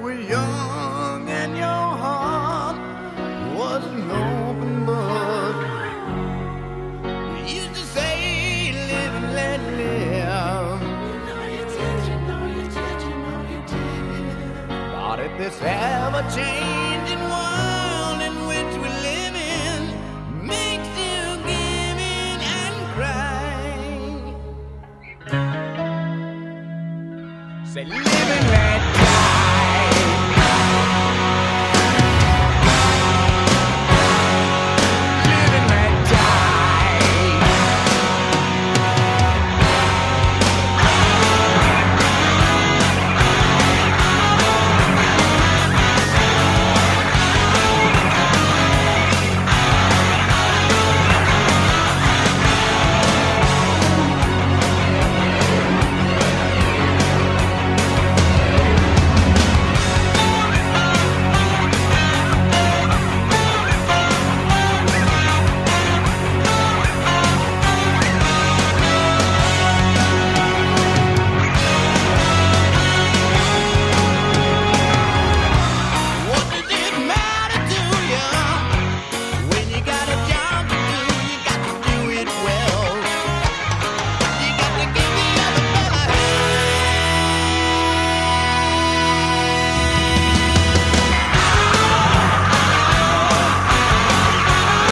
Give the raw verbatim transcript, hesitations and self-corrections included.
were young and your heart was an open book. You used to say, live and let live. You know you did, you know you did, you know you did. But if this ever-changing world in which we live in makes you give in and cry, say, live and let